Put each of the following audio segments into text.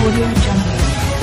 Audio Jungle.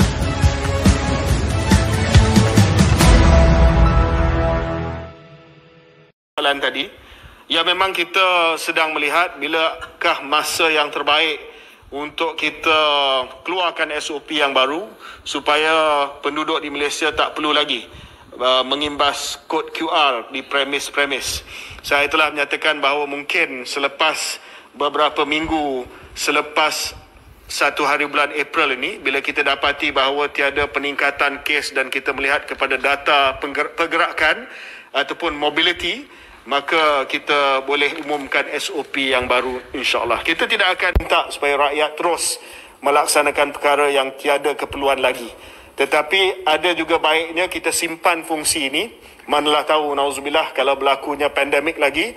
Soalan tadi, ya memang kita sedang melihat bilakah masa yang terbaik untuk kita keluarkan SOP yang baru supaya penduduk di Malaysia tak perlu lagi mengimbas kod QR di premis-premis. Saya telah menyatakan bahawa mungkin selepas beberapa minggu selepas 1 hari bulan April ini, bila kita dapati bahawa tiada peningkatan kes dan kita melihat kepada data pergerakan ataupun mobility, maka kita boleh umumkan SOP yang baru, insya-Allah. Kita tidak akan minta supaya rakyat terus melaksanakan perkara yang tiada keperluan lagi. Tetapi ada juga baiknya kita simpan fungsi ini. Manalah tahu, nauzubillah, kalau berlakunya pandemik lagi,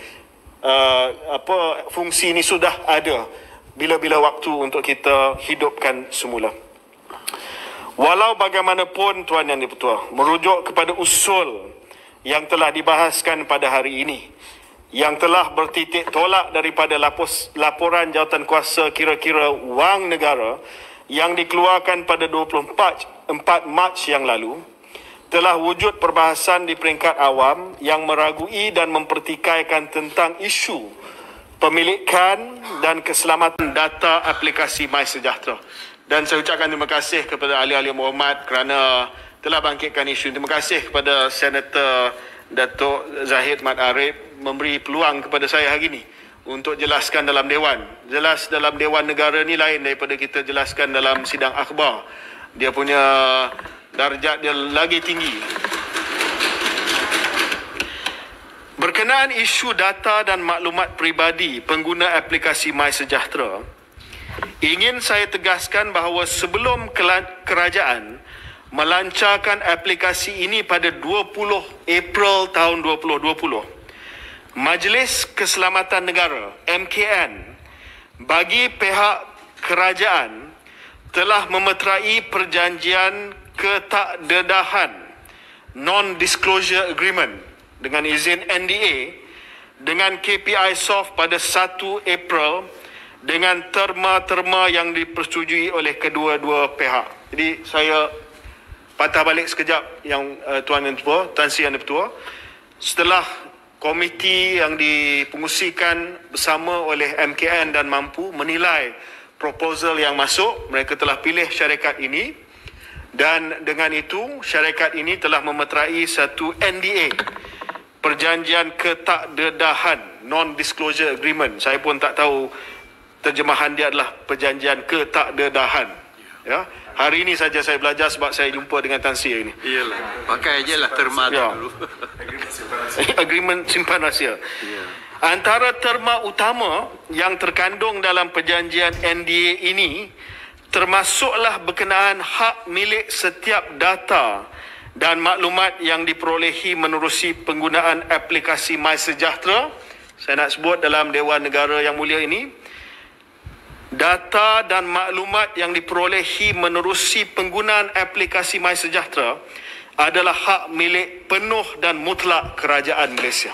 fungsi ini sudah ada bila-bila waktu untuk kita hidupkan semula. Walau bagaimanapun, Tuan Yang di-Pertua, merujuk kepada usul yang telah dibahaskan pada hari ini, yang telah bertitik tolak daripada laporan jawatankuasa kira-kira wang negara yang dikeluarkan pada 24 Mac yang lalu, telah wujud perbahasan di peringkat awam yang meragui dan mempertikaikan tentang isu pemilikan dan keselamatan data aplikasi MySejahtera. Dan saya ucapkan terima kasih kepada ahli-ahli Muhammad kerana telah bangkitkan isu. Terima kasih kepada Senator Datuk Zahid Mat Arif memberi peluang kepada saya hari ini untuk jelaskan dalam Dewan. Jelas dalam Dewan Negara ni lain daripada kita jelaskan dalam sidang akhbar. Dia punya darjat dia lagi tinggi. Berkenaan isu data dan maklumat peribadi pengguna aplikasi MySejahtera, ingin saya tegaskan bahawa sebelum kerajaan melancarkan aplikasi ini pada 20 April tahun 2020, Majlis Keselamatan Negara (MKN) bagi pihak kerajaan telah memeterai perjanjian ketakdedahan Non-Disclosure Agreement dengan izin NDA dengan KPI Soft pada 1 April dengan terma-terma yang dipersetujui oleh kedua-dua pihak. Jadi saya patah balik sekejap yang Tuan Yang Dipertua, Tan Sri Yang Dipertua. Setelah komiti yang dipengusikan bersama oleh MKN dan Mampu menilai proposal yang masuk, mereka telah pilih syarikat ini, dan dengan itu syarikat ini telah memeterai satu NDA, perjanjian ketakdedahan, Non-Disclosure Agreement. Saya pun tak tahu terjemahan dia adalah perjanjian ketakdedahan. Ya, hari ini saja saya belajar sebab saya jumpa dengan Tan Sri ini. Iyalah, pakai aje lah terma dulu. Agreement simpan rahsia. Ya. Antara terma utama yang terkandung dalam perjanjian NDA ini termasuklah berkenaan hak milik setiap data dan maklumat yang diperolehi menerusi penggunaan aplikasi MySejahtera. Saya nak sebut dalam Dewan Negara yang mulia ini, data dan maklumat yang diperolehi menerusi penggunaan aplikasi MySejahtera adalah hak milik penuh dan mutlak kerajaan Malaysia.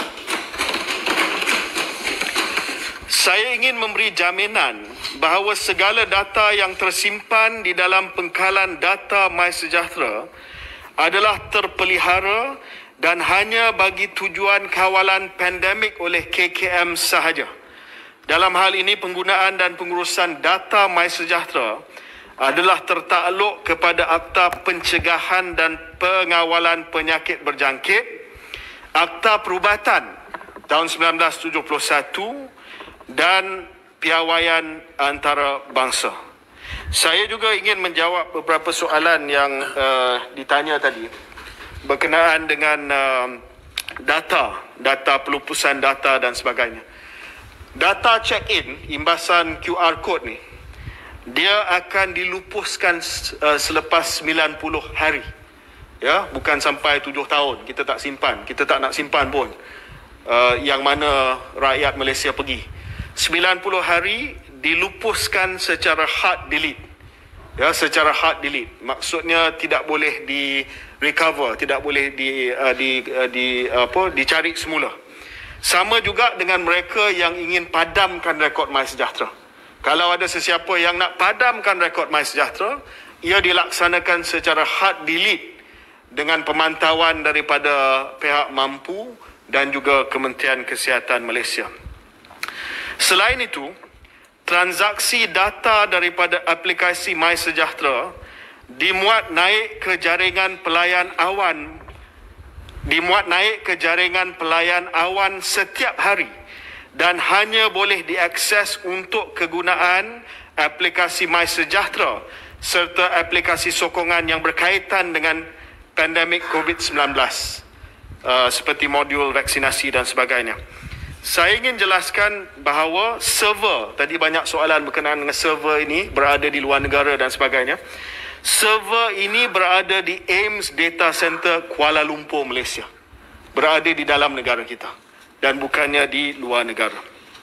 Saya ingin memberi jaminan bahawa segala data yang tersimpan di dalam pengkalan data MySejahtera adalah terpelihara dan hanya bagi tujuan kawalan pandemik oleh KKM sahaja. Dalam hal ini, penggunaan dan pengurusan data MySejahtera adalah tertakluk kepada Akta Pencegahan dan Pengawalan Penyakit Berjangkit, Akta Perubatan tahun 1971 dan Piawaian Antarabangsa. Saya juga ingin menjawab beberapa soalan yang ditanya tadi berkenaan dengan data pelupusan data dan sebagainya. Data check-in, imbasan QR code ni, dia akan dilupuskan selepas 90 hari. Ya, bukan sampai 7 tahun kita tak simpan. Kita tak nak simpan pun yang mana rakyat Malaysia pergi. 90 hari dilupuskan secara hard delete. Ya, secara hard delete. Maksudnya tidak boleh di recover, tidak boleh dicari semula. Sama juga dengan mereka yang ingin padamkan rekod MySejahtera. Kalau ada sesiapa yang nak padamkan rekod MySejahtera, ia dilaksanakan secara hard delete dengan pemantauan daripada pihak mampu dan juga Kementerian Kesihatan Malaysia. Selain itu, transaksi data daripada aplikasi MySejahtera dimuat naik ke jaringan pelayan awan setiap hari dan hanya boleh diakses untuk kegunaan aplikasi MySejahtera serta aplikasi sokongan yang berkaitan dengan pandemik COVID-19 seperti modul vaksinasi dan sebagainya. Saya ingin jelaskan bahawa server, tadi banyak soalan berkenaan dengan server ini berada di luar negara dan sebagainya. Server ini berada di AIMS Data Center Kuala Lumpur, Malaysia. Berada di dalam negara kita dan bukannya di luar negara.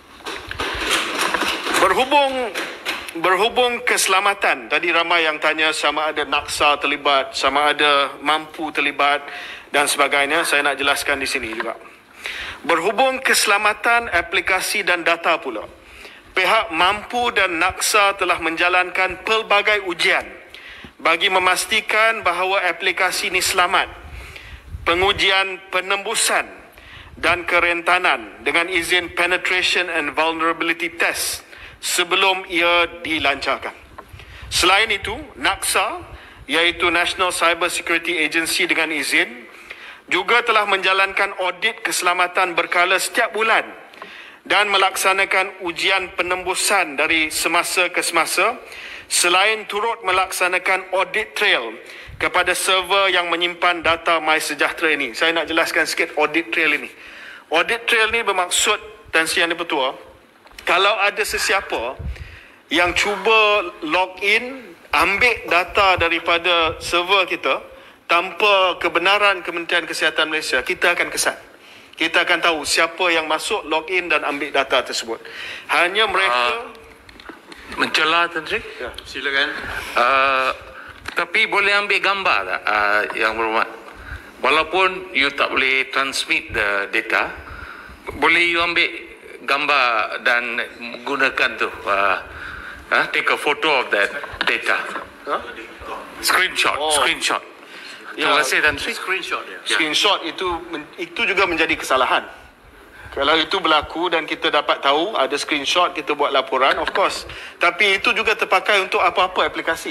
Berhubung keselamatan, tadi ramai yang tanya sama ada NACSA terlibat, sama ada mampu terlibat dan sebagainya. Saya nak jelaskan di sini juga. Berhubung keselamatan aplikasi dan data pula, pihak mampu dan NACSA telah menjalankan pelbagai ujian bagi memastikan bahawa aplikasi ini selamat. Pengujian penembusan dan kerentanan dengan izin Penetration and Vulnerability Test sebelum ia dilancarkan. Selain itu, NACSA, iaitu National Cyber Security Agency dengan izin, juga telah menjalankan audit keselamatan berkala setiap bulan dan melaksanakan ujian penembusan dari semasa ke semasa, selain turut melaksanakan audit trail kepada server yang menyimpan data MySejahtera ini. Saya nak jelaskan sikit audit trail ini. Audit trail ini bermaksud, Tan Sri Yang di-Pertua, kalau ada sesiapa yang cuba log in, ambil data daripada server kita tanpa kebenaran Kementerian Kesihatan Malaysia, kita akan kesan. Kita akan tahu siapa yang masuk, log in dan ambil data tersebut. Hanya mereka... Mencela, Tan Sri? Ya. Silakan. Tapi boleh ambil gambar tak, Yang Berhormat? Walaupun you tak boleh transmit the data, boleh you ambil gambar dan gunakan tu. Take a photo of that data. Screenshot. Terima kasih, Tan Sri. Screenshot dia. Screenshot itu juga menjadi kesalahan. Kalau itu berlaku dan kita dapat tahu ada screenshot, kita buat laporan, of course. Tapi itu juga terpakai untuk apa-apa aplikasi.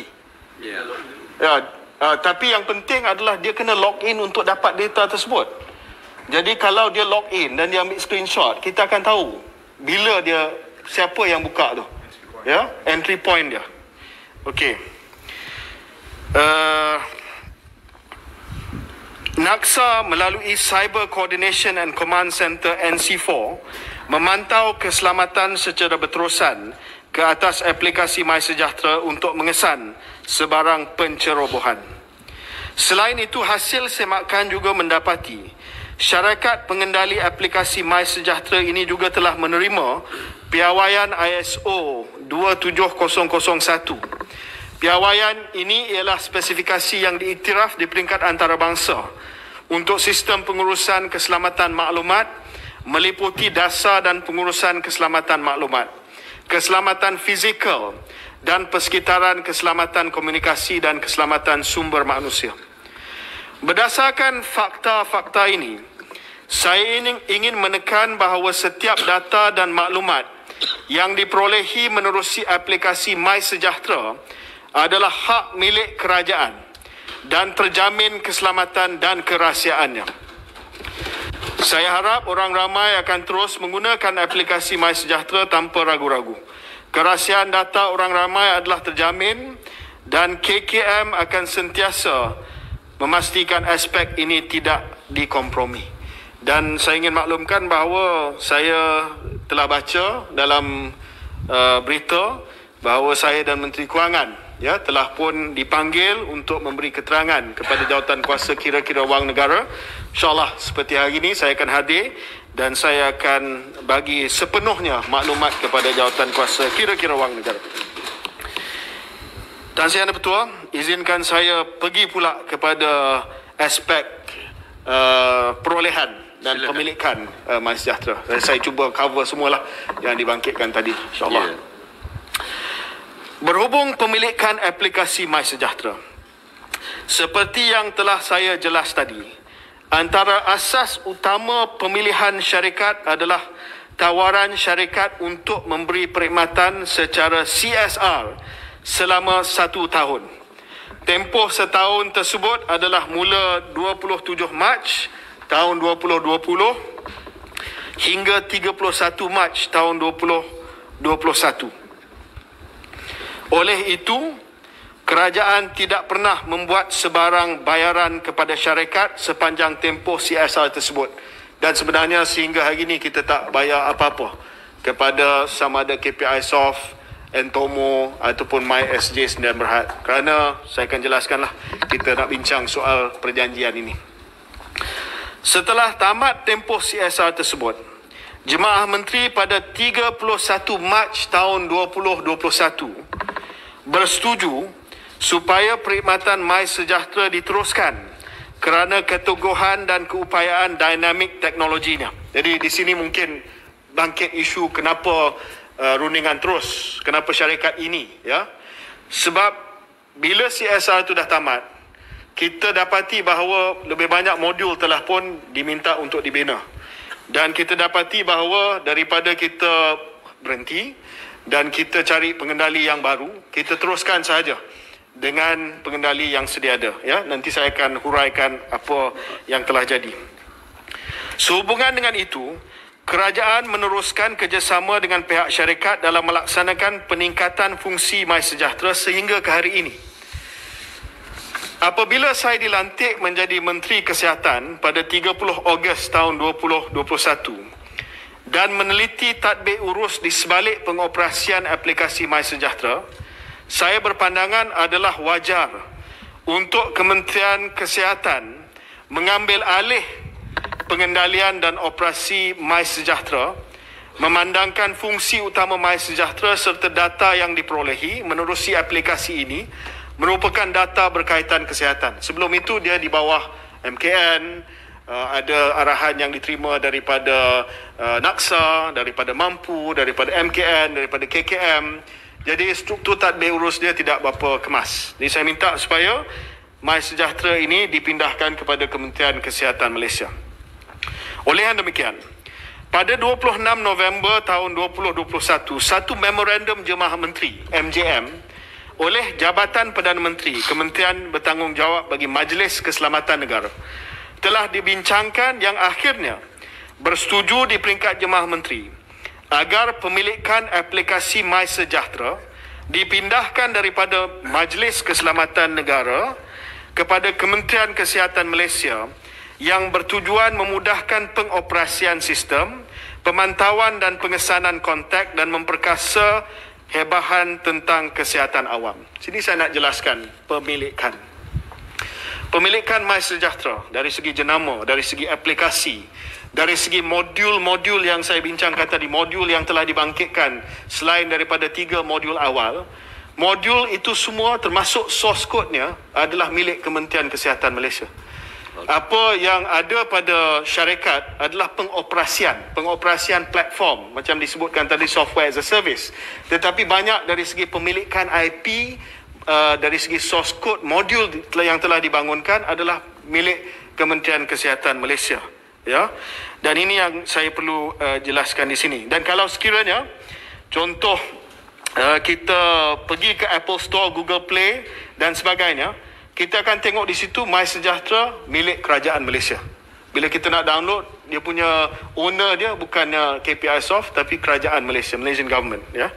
Tapi yang penting adalah dia kena log in untuk dapat data tersebut. Jadi kalau dia log in dan dia ambil screenshot, kita akan tahu bila dia, siapa yang buka tu. Ya, entry point dia. Okey. NACSA melalui Cyber Coordination and Command Center NC4 memantau keselamatan secara berterusan ke atas aplikasi MySejahtera untuk mengesan sebarang pencerobohan. Selain itu, hasil semakan juga mendapati syarikat pengendali aplikasi MySejahtera ini juga telah menerima piawaian ISO 27001. Piawaian ini ialah spesifikasi yang diiktiraf di peringkat antarabangsa untuk sistem pengurusan keselamatan maklumat meliputi dasar dan pengurusan keselamatan maklumat, keselamatan fizikal dan persekitaran keselamatan komunikasi dan keselamatan sumber manusia. Berdasarkan fakta-fakta ini, saya ingin menekan bahawa setiap data dan maklumat yang diperolehi menerusi aplikasi MySejahtera adalah hak milik kerajaan dan terjamin keselamatan dan kerahsiaannya. Saya harap orang ramai akan terus menggunakan aplikasi MySejahtera tanpa ragu-ragu. Kerahsiaan data orang ramai adalah terjamin dan KKM akan sentiasa memastikan aspek ini tidak dikompromi. Dan saya ingin maklumkan bahawa saya telah baca dalam berita bahawa saya dan Menteri Kewangan telah pun dipanggil untuk memberi keterangan kepada jawatan kuasa kira-kira wang negara. InsyaAllah seperti hari ini saya akan hadir dan saya akan bagi sepenuhnya maklumat kepada jawatan kuasa kira-kira wang negara. Tan Sri Yang di-Pertua, izinkan saya pergi pula kepada aspek perolehan dan pemilikan MySejahtera. Saya cuba cover semualah yang dibangkitkan tadi, insyaAllah. Berhubung pemilikan aplikasi MySejahtera, seperti yang telah saya jelas tadi, antara asas utama pemilihan syarikat adalah tawaran syarikat untuk memberi perkhidmatan secara CSR selama 1 tahun. Tempoh setahun tersebut adalah mula 27 Mac tahun 2020 hingga 31 Mac tahun 2021. Oleh itu, kerajaan tidak pernah membuat sebarang bayaran kepada syarikat sepanjang tempoh CSR tersebut. Dan sebenarnya sehingga hari ini kita tak bayar apa-apa kepada sama ada KPI Soft, Entomo ataupun MySJ Sdn Bhd. Kerana saya akan jelaskanlah, kita nak bincang soal perjanjian ini. Setelah tamat tempoh CSR tersebut, Jemaah Menteri pada 31 Mac tahun 2021 bersetuju supaya perkhidmatan MySejahtera diteruskan kerana keteguhan dan keupayaan dinamik teknologinya. Jadi di sini mungkin bangkit isu kenapa rundingan terus, kenapa syarikat ini, ya. Sebab bila CSR itu dah tamat, kita dapati bahawa lebih banyak modul telah pun diminta untuk dibina. Dan kita dapati bahawa daripada kita berhenti dan kita cari pengendali yang baru, kita teruskan sahaja dengan pengendali yang sedia ada. Ya, nanti saya akan huraikan apa yang telah jadi. Sehubungan dengan itu, kerajaan meneruskan kerjasama dengan pihak syarikat dalam melaksanakan peningkatan fungsi MySejahtera sehingga ke hari ini. Apabila saya dilantik menjadi Menteri Kesihatan pada 30 Ogos tahun 2021 dan meneliti tadbir urus di sebalik pengoperasian aplikasi MySejahtera, saya berpandangan adalah wajar untuk Kementerian Kesihatan mengambil alih pengendalian dan operasi MySejahtera, memandangkan fungsi utama MySejahtera serta data yang diperolehi menerusi aplikasi ini merupakan data berkaitan kesihatan. Sebelum itu dia di bawah MKN, ada arahan yang diterima daripada NAKSA, daripada Mampu, daripada MKN, daripada KKM. Jadi struktur tadbir urus dia tidak berapa kemas. Jadi saya minta supaya MySejahtera ini dipindahkan kepada Kementerian Kesihatan Malaysia. Oleh yang demikian, pada 26 November tahun 2021, satu memorandum Jemaah Menteri MJM oleh Jabatan Perdana Menteri, Kementerian Bertanggungjawab bagi Majlis Keselamatan Negara, telah dibincangkan yang akhirnya bersetuju di peringkat Jemaah Menteri agar pemilikan aplikasi MySejahtera dipindahkan daripada Majlis Keselamatan Negara kepada Kementerian Kesihatan Malaysia yang bertujuan memudahkan pengoperasian sistem, pemantauan dan pengesanan kontak dan memperkasa hebahan tentang kesihatan awam. Sini saya nak jelaskan pemilikan. Pemilikan MySejahtera dari segi jenama, dari segi aplikasi, dari segi modul-modul yang saya bincangkan tadi, modul yang telah dibangkitkan selain daripada 3 modul awal, modul itu semua termasuk source code-nya adalah milik Kementerian Kesihatan Malaysia. Apa yang ada pada syarikat adalah pengoperasian platform, macam disebutkan tadi, software as a service. Tetapi banyak dari segi pemilikan IP, dari segi source code modul yang telah dibangunkan adalah milik Kementerian Kesihatan Malaysia, ya. Dan ini yang saya perlu jelaskan di sini. Dan kalau sekiranya contoh kita pergi ke Apple Store, Google Play dan sebagainya, kita akan tengok di situ MySejahtera milik Kerajaan Malaysia. Bila kita nak download, dia punya owner dia bukannya KPI Soft tapi Kerajaan Malaysia, Malaysian Government, ya.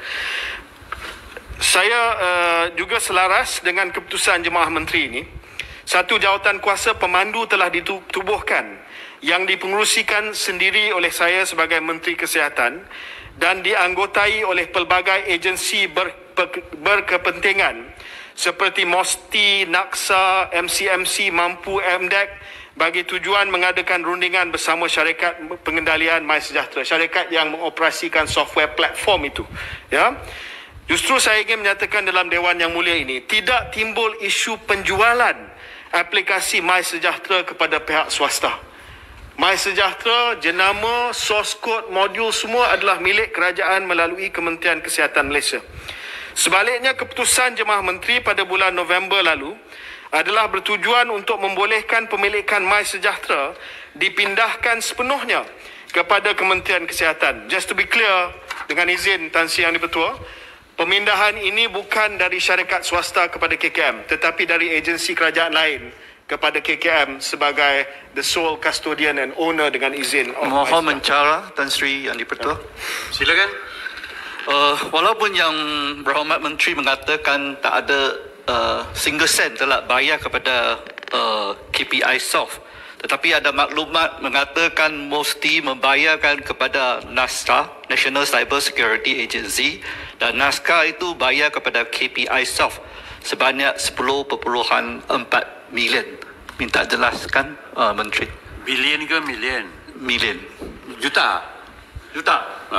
Saya juga selaras dengan keputusan Jemaah Menteri ini. Satu jawatan kuasa pemandu telah ditubuhkan yang dipengerusikan sendiri oleh saya sebagai Menteri Kesihatan dan dianggotai oleh pelbagai agensi berkepentingan seperti MOSTI, NAKSA, MCMC, Mampu, MDEC bagi tujuan mengadakan rundingan bersama syarikat pengendalian MySejahtera, syarikat yang mengoperasikan software platform itu, ya. Justru saya ingin menyatakan dalam Dewan Yang Mulia ini, tidak timbul isu penjualan aplikasi MySejahtera kepada pihak swasta. MySejahtera, jenama, source code, modul semua adalah milik kerajaan melalui Kementerian Kesihatan Malaysia. Sebaliknya, keputusan Jemaah Menteri pada bulan November lalu adalah bertujuan untuk membolehkan pemilikan MySejahtera dipindahkan sepenuhnya kepada Kementerian Kesihatan. Just to be clear, dengan izin Tan Sri Yang di-Pertua, pemindahan ini bukan dari syarikat swasta kepada KKM, tetapi dari agensi kerajaan lain kepada KKM sebagai the sole custodian and owner dengan izin. Mohon mencara Tan Sri Yang di-Pertua. Silakan. Walaupun yang Berhormat Menteri mengatakan tak ada single sen telah bayar kepada KPI Soft, tetapi ada maklumat mengatakan mesti membayarkan kepada NASCA, National Cyber Security Agency, dan NASCA itu bayar kepada KPI Soft sebanyak 10.4 million. Minta jelaskan Menteri. Bilion ke million? Million. Juta? Juta.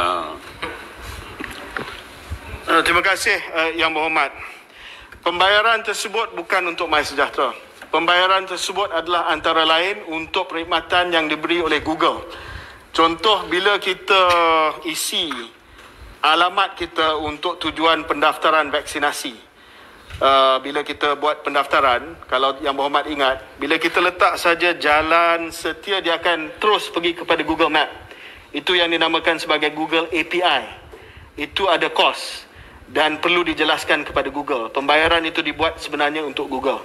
Terima kasih Yang Berhormat. Pembayaran tersebut bukan untuk MySejahtera. Pembayaran tersebut adalah antara lain untuk perkhidmatan yang diberi oleh Google. Contoh, bila kita isi alamat kita untuk tujuan pendaftaran vaksinasi, bila kita buat pendaftaran, kalau Yang Berhormat ingat, bila kita letak saja jalan setia, dia akan terus pergi kepada Google Map. Itu yang dinamakan sebagai Google API. Itu ada kos dan perlu dijelaskan kepada Google. Pembayaran itu dibuat sebenarnya untuk Google,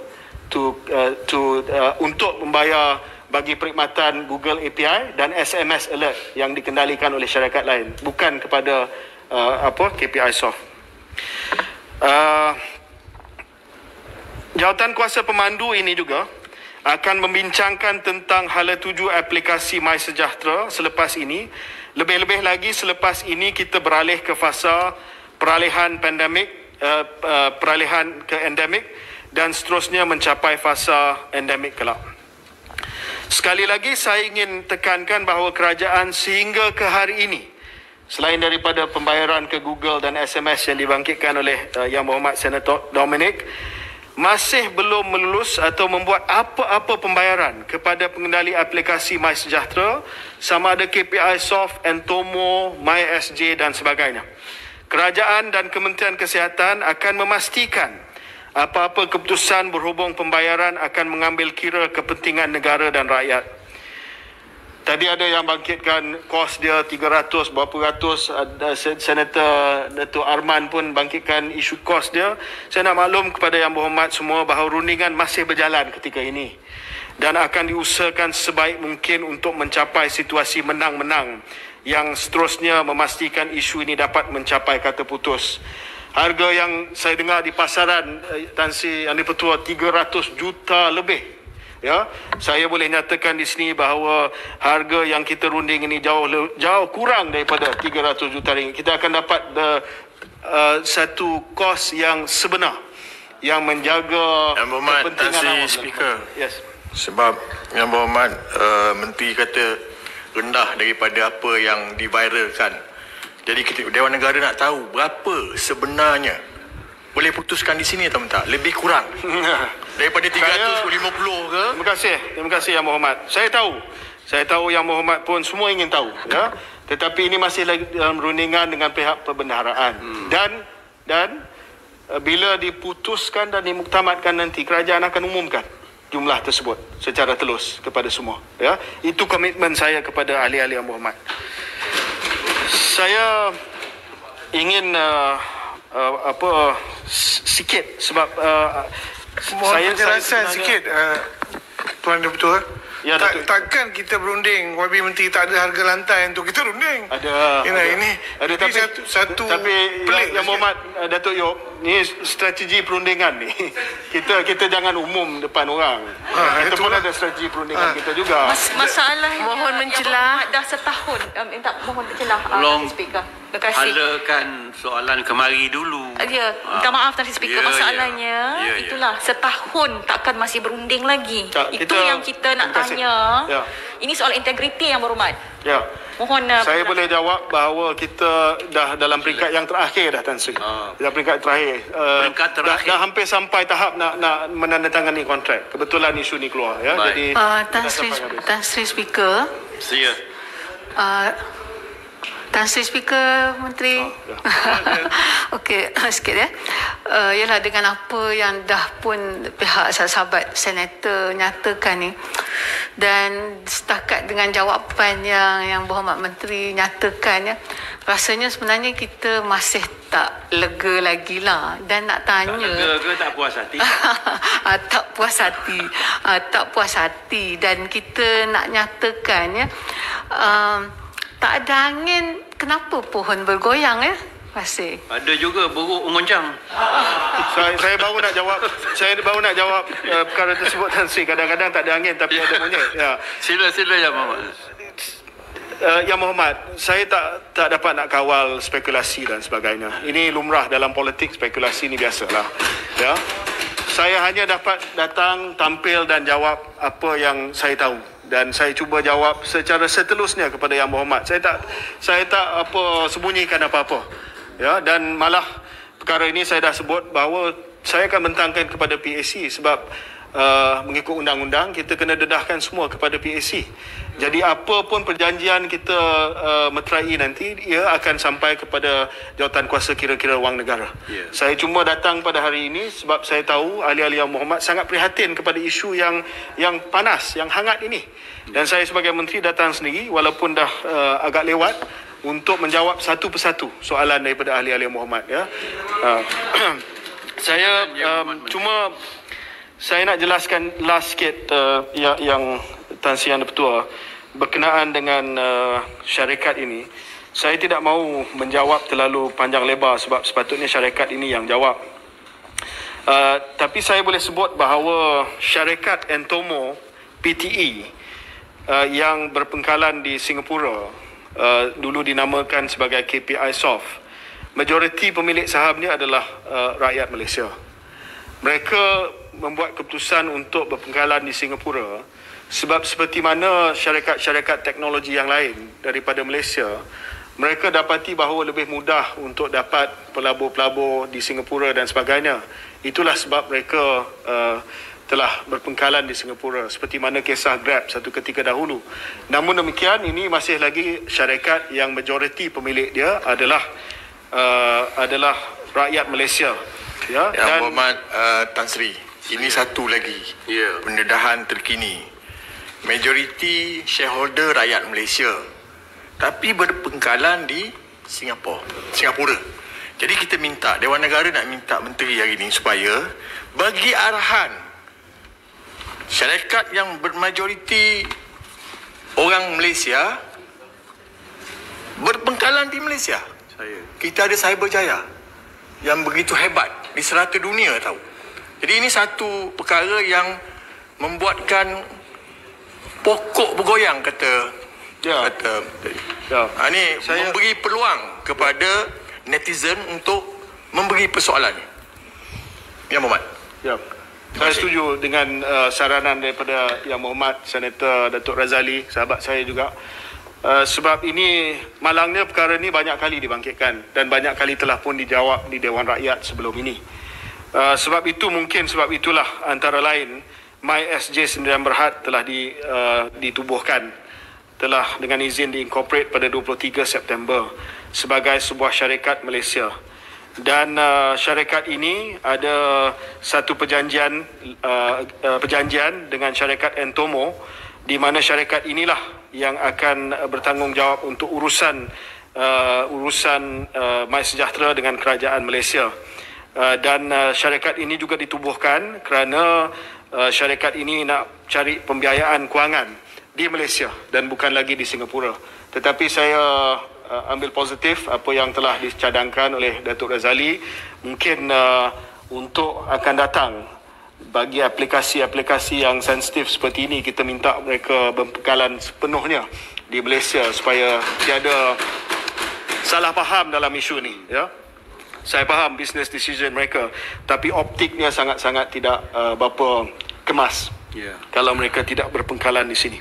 untuk membayar bagi perkhidmatan Google API dan SMS alert yang dikendalikan oleh syarikat lain, bukan kepada KPI Soft. Jawatan kuasa pemandu ini juga akan membincangkan tentang hala tuju aplikasi MySejahtera selepas ini. Lebih-lebih lagi, selepas ini kita beralih ke fasa peralihan pandemik, peralihan ke endemik dan seterusnya mencapai fasa endemik kelak. Sekali lagi saya ingin tekankan bahawa kerajaan sehingga ke hari ini, selain daripada pembayaran ke Google dan SMS yang dibangkitkan oleh Yang Berhormat Senator Dominic, masih belum melulus atau membuat apa-apa pembayaran kepada pengendali aplikasi MySejahtera, sama ada KPI Soft, Entomo, MySJ dan sebagainya. Kerajaan dan Kementerian Kesihatan akan memastikan apa-apa keputusan berhubung pembayaran akan mengambil kira kepentingan negara dan rakyat. Tadi ada yang bangkitkan kos dia 300 berapa ratus, Senator Datuk Arman pun bangkitkan isu kos dia. Saya nak maklum kepada Yang Berhormat semua bahawa rundingan masih berjalan ketika ini dan akan diusahakan sebaik mungkin untuk mencapai situasi menang-menang yang seterusnya memastikan isu ini dapat mencapai kata putus. Harga yang saya dengar di pasaran Tan Sri Yang di-Pertua 300 juta lebih. Ya, saya boleh nyatakan di sini bahawa harga yang kita runding ini jauh kurang daripada 300 juta ringgit. Kita akan dapat satu kos yang sebenar yang menjaga Yang Berhormat Tan Sri Speaker. Yes. Sebab Yang Berhormat Menteri kata rendah daripada apa yang diviralkan. Jadi Dewan Negara nak tahu berapa sebenarnya. Boleh putuskan di sini atau tak? Lebih kurang daripada 350 ke? Terima kasih Yang Berhormat. Saya tahu Yang Berhormat pun semua ingin tahu, ya. Tetapi ini masih lagi dalam rundingan dengan pihak perbendaharaan. Dan bila diputuskan dan dimuktamadkan nanti, kerajaan akan umumkan jumlah tersebut secara telus kepada semua, ya. Itu komitmen saya kepada ahli-ahli Yang Berhormat. Saya ingin sikit sebab mohon saya penjelasan sikit Tuan Dipertua. Ya, takkan kita berunding YB Menteri tak ada harga lantai untuk kita runding. Ada. Ini satu tapi pelik Yang Berhormat Datuk Yop, ni strategi perundingan ni. kita jangan umum depan orang. Kita pun ada strategi perundingan kita juga. Masalahnya mohon mencelah. dah setahun. Mohon mencelah Speaker. Terima kasih. Halakan soalan kemari dulu. Ya, minta maaf Tan Sri Speaker. Masalahnya itulah setahun takkan masih berunding lagi. Itu yang kita nak tanya. Ya. Ini soal integriti Yang Berhormat. Ya. Mohon saya boleh jawab bahawa kita dah dalam peringkat yang terakhir dah, Tan Sri. Dalam peringkat terakhir. Peringkat terakhir. Dah hampir sampai tahap nak menandatangani kontrak. Kebetulan isu ni keluar, ya. Baik. Jadi Tan Sri Speaker, Sia. Tan Sri Speaker Menteri. Okey, sikit ya. Ialah dengan apa yang dah pun pihak sahabat senator nyatakan ni, dan setakat dengan jawapan yang Berhormat Menteri nyatakan ya, rasanya sebenarnya kita masih tak lega lagi lah, dan nak tanya. Tak lega ke tak puas hati? Tak puas hati. Tak puas hati, dan kita nak nyatakan ya, tak ada angin, kenapa pohon bergoyang ya? Terima kasih. Ada juga buruk mengoncang. Saya baru nak jawab perkara tersebut, Tan Sri. Kadang-kadang tak ada angin tapi ada monyet. Ya. Sila Yang Berhormat. Yang Berhormat, saya tak dapat nak kawal spekulasi dan sebagainya. Ini lumrah dalam politik, spekulasi ni biasalah. Ya. Saya hanya dapat datang, tampil dan jawab apa yang saya tahu, dan saya cuba jawab secara seterusnya kepada Yang Berhormat. Saya tak sembunyikan apa-apa. Ya, dan malah perkara ini saya dah sebut bahawa saya akan bentangkan kepada PAC sebab mengikut undang-undang kita kena dedahkan semua kepada PAC. Jadi apa pun perjanjian kita meterai nanti, ia akan sampai kepada jawatan kuasa kira-kira wang negara. Yeah. Saya cuma datang pada hari ini sebab saya tahu ahli-ahli Yang Berhormat sangat prihatin kepada isu yang panas, yang hangat ini. Dan saya sebagai menteri datang sendiri walaupun dah agak lewat untuk menjawab satu persatu soalan daripada ahli-ahli Yang Berhormat. Ya. Saya saya nak jelaskan last sikit yang Tan Sri Yang Dipertua berkenaan dengan syarikat ini. Saya tidak mahu menjawab terlalu panjang lebar sebab sepatutnya syarikat ini yang jawab. Tapi saya boleh sebut bahawa syarikat Entomo PTE yang berpengkalan di Singapura, dulu dinamakan sebagai KPI Soft, majoriti pemilik sahamnya adalah rakyat Malaysia. Mereka membuat keputusan untuk berpengkalan di Singapura sebab seperti mana syarikat-syarikat teknologi yang lain daripada Malaysia, mereka dapati bahawa lebih mudah untuk dapat pelabur-pelabur di Singapura dan sebagainya. Itulah sebab mereka telah berpengkalan di Singapura, seperti mana kisah Grab satu ketika dahulu. Namun demikian, ini masih lagi syarikat yang majoriti pemilik dia adalah rakyat Malaysia. Ya, Yang Berhormat Tan Sri, ini satu lagi pendedahan terkini. Majoriti shareholder rakyat Malaysia, tapi berpengkalan di Singapura. Jadi kita minta, Dewan Negara nak minta menteri hari ini supaya bagi arahan syarikat yang bermajoriti orang Malaysia berpengkalan di Malaysia. Kita ada Cyberjaya yang begitu hebat di serata dunia tahu. Jadi ini satu perkara yang membuatkan pokok bergoyang kata. Ini saya memberi peluang kepada netizen untuk memberi persoalan. Yang Berhormat. Ya. Saya setuju dengan saranan daripada Yang Berhormat Senator Datuk Razali, sahabat saya juga. Sebab ini malangnya perkara ini banyak kali dibangkitkan dan banyak kali telah pun dijawab di Dewan Rakyat sebelum ini. Sebab itulah antara lain MySJ Sdn Bhd telah ditubuhkan, telah dengan izin diincorporate pada 23 September sebagai sebuah syarikat Malaysia. Dan syarikat ini ada satu perjanjian dengan syarikat Entomo, di mana syarikat inilah yang akan bertanggungjawab untuk urusan MySejahtera dengan kerajaan Malaysia. Dan syarikat ini juga ditubuhkan kerana syarikat ini nak cari pembiayaan kewangan di Malaysia dan bukan lagi di Singapura. Tetapi saya ambil positif apa yang telah dicadangkan oleh Datuk Razali. Mungkin untuk akan datang bagi aplikasi-aplikasi yang sensitif seperti ini, kita minta mereka berpengkalan sepenuhnya di Malaysia supaya tiada salah faham dalam isu ni. Ya, saya faham business decision mereka, tapi optiknya sangat-sangat tidak berapa kemas kalau mereka tidak berpengkalan di sini.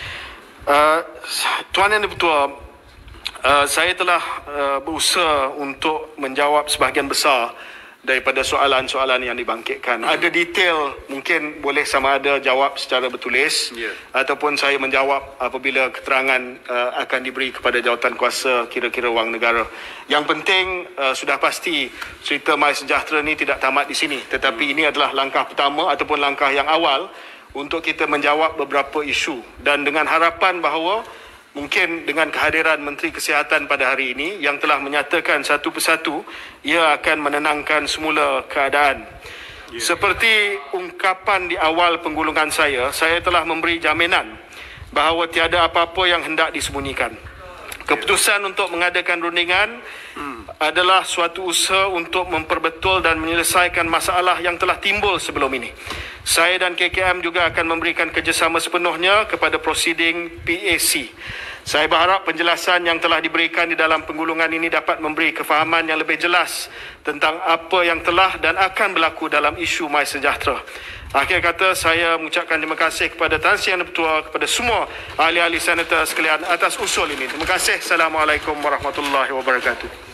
Tuan Yang Dipertua, saya telah berusaha untuk menjawab sebahagian besar daripada soalan-soalan yang dibangkitkan. Ada detail mungkin boleh sama ada jawab secara bertulis ataupun saya menjawab apabila keterangan akan diberi kepada jawatankuasa kira-kira wang negara. Yang penting sudah pasti cerita MySejahtera ni tidak tamat di sini, tetapi ini adalah langkah pertama ataupun langkah yang awal untuk kita menjawab beberapa isu, dan dengan harapan bahawa mungkin dengan kehadiran Menteri Kesihatan pada hari ini yang telah menyatakan satu persatu ia akan menenangkan semula keadaan. Seperti ungkapan di awal penggulungan saya telah memberi jaminan bahawa tiada apa-apa yang hendak disembunyikan. Keputusan untuk mengadakan rundingan adalah suatu usaha untuk memperbetul dan menyelesaikan masalah yang telah timbul sebelum ini. Saya dan KKM juga akan memberikan kerjasama sepenuhnya kepada prosiding PAC. Saya berharap penjelasan yang telah diberikan di dalam penggulungan ini dapat memberi kefahaman yang lebih jelas tentang apa yang telah dan akan berlaku dalam isu MySejahtera. Akhir kata, saya mengucapkan terima kasih kepada Tan Sri Yang Di-Pertua, kepada semua ahli-ahli senator sekalian atas usul ini. Terima kasih. Assalamualaikum warahmatullahi wabarakatuh.